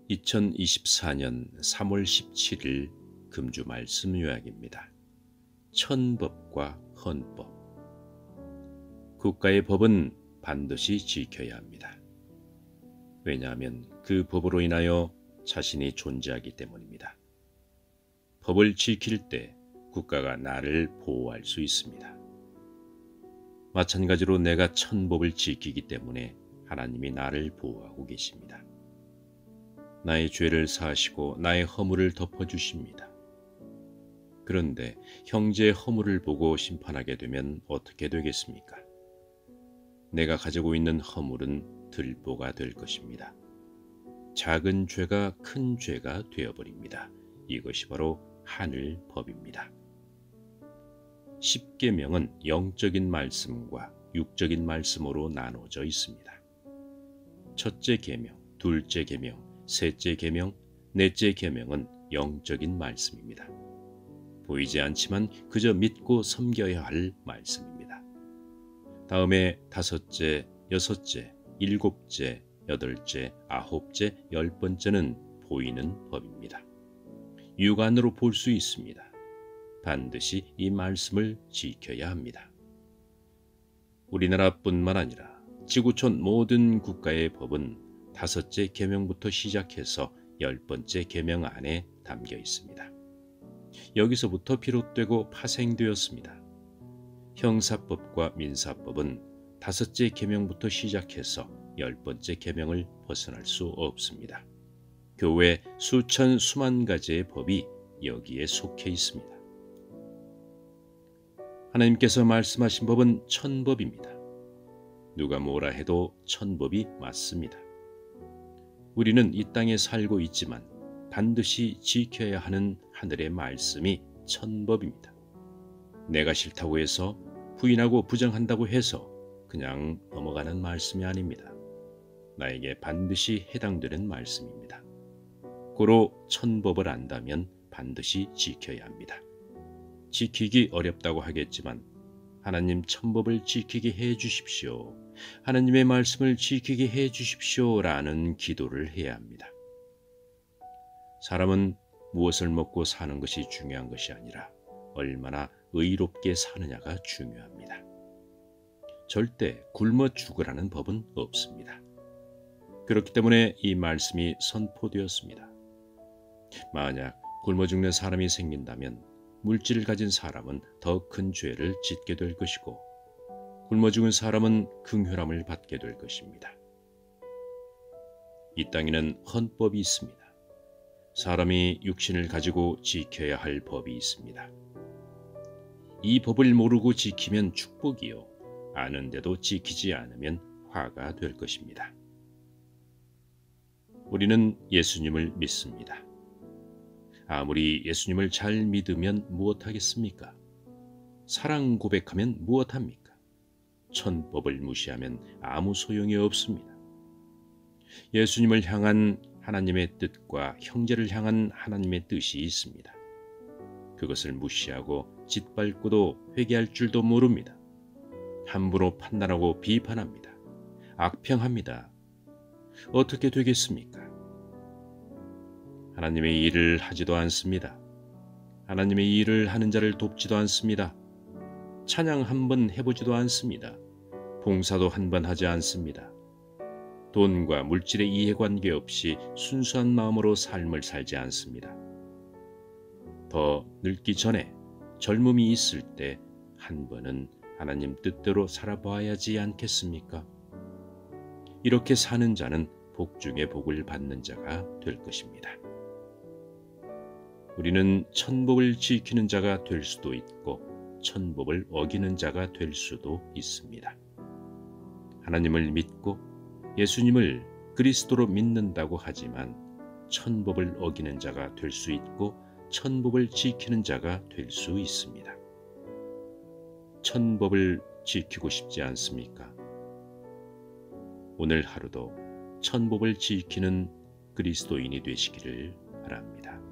2024년 3월 17일 금주 말씀 요약입니다. 천법과 헌법. 국가의 법은 반드시 지켜야 합니다. 왜냐하면 그 법으로 인하여 자신이 존재하기 때문입니다. 법을 지킬 때 국가가 나를 보호할 수 있습니다. 마찬가지로 내가 천법을 지키기 때문에 하나님이 나를 보호하고 계십니다. 나의 죄를 사하시고 나의 허물을 덮어주십니다. 그런데 형제의 허물을 보고 심판하게 되면 어떻게 되겠습니까? 내가 가지고 있는 허물은 들보가 될 것입니다. 작은 죄가 큰 죄가 되어버립니다. 이것이 바로 하늘 법입니다. 십계명은 영적인 말씀과 육적인 말씀으로 나눠져 있습니다. 첫째 계명, 둘째 계명, 셋째 계명, 넷째 계명은 영적인 말씀입니다. 보이지 않지만 그저 믿고 섬겨야 할 말씀입니다. 다음에 다섯째, 여섯째, 일곱째, 여덟째, 아홉째, 열 번째는 보이는 법입니다. 육안으로 볼 수 있습니다. 반드시 이 말씀을 지켜야 합니다. 우리나라뿐만 아니라 지구촌 모든 국가의 법은 다섯째 계명부터 시작해서 열 번째 계명 안에 담겨 있습니다. 여기서부터 비롯되고 파생되었습니다. 형사법과 민사법은 다섯째 계명부터 시작해서 열 번째 계명을 벗어날 수 없습니다. 교회 수천 수만 가지의 법이 여기에 속해 있습니다. 하나님께서 말씀하신 법은 천법입니다. 누가 뭐라 해도 천법이 맞습니다. 우리는 이 땅에 살고 있지만 반드시 지켜야 하는 하늘의 말씀이 천법입니다. 내가 싫다고 해서 부인하고 부정한다고 해서 그냥 넘어가는 말씀이 아닙니다. 나에게 반드시 해당되는 말씀입니다. 고로 천법을 안다면 반드시 지켜야 합니다. 지키기 어렵다고 하겠지만 하나님 천법을 지키게 해 주십시오. 하나님의 말씀을 지키게 해 주십시오. 라는 기도를 해야 합니다. 사람은 무엇을 먹고 사는 것이 중요한 것이 아니라 얼마나 의롭게 사느냐가 중요합니다. 절대 굶어 죽으라는 법은 없습니다. 그렇기 때문에 이 말씀이 선포되었습니다. 만약 굶어 죽는 사람이 생긴다면 물질을 가진 사람은 더 큰 죄를 짓게 될 것이고 굶어 죽은 사람은 긍휼함을 받게 될 것입니다. 이 땅에는 헌법이 있습니다. 사람이 육신을 가지고 지켜야 할 법이 있습니다. 이 법을 모르고 지키면 축복이요, 아는데도 지키지 않으면 화가 될 것입니다. 우리는 예수님을 믿습니다. 아무리 예수님을 잘 믿으면 무엇하겠습니까? 사랑 고백하면 무엇합니까? 천법을 무시하면 아무 소용이 없습니다. 예수님을 향한 하나님의 뜻과 형제를 향한 하나님의 뜻이 있습니다. 그것을 무시하고 짓밟고도 회개할 줄도 모릅니다. 함부로 판단하고 비판합니다. 악평합니다. 어떻게 되겠습니까? 하나님의 일을 하지도 않습니다. 하나님의 일을 하는 자를 돕지도 않습니다. 찬양 한번 해보지도 않습니다. 봉사도 한번 하지 않습니다. 돈과 물질의 이해관계 없이 순수한 마음으로 삶을 살지 않습니다. 더 늙기 전에 젊음이 있을 때 한 번은 하나님 뜻대로 살아봐야지 않겠습니까? 이렇게 사는 자는 복 중에 복을 받는 자가 될 것입니다. 우리는 천법을 지키는 자가 될 수도 있고 천법을 어기는 자가 될 수도 있습니다. 하나님을 믿고 예수님을 그리스도로 믿는다고 하지만 천법을 어기는 자가 될 수 있고 천법을 지키는 자가 될 수 있습니다. 천법을 지키고 싶지 않습니까? 오늘 하루도 천법을 지키는 그리스도인이 되시기를 바랍니다.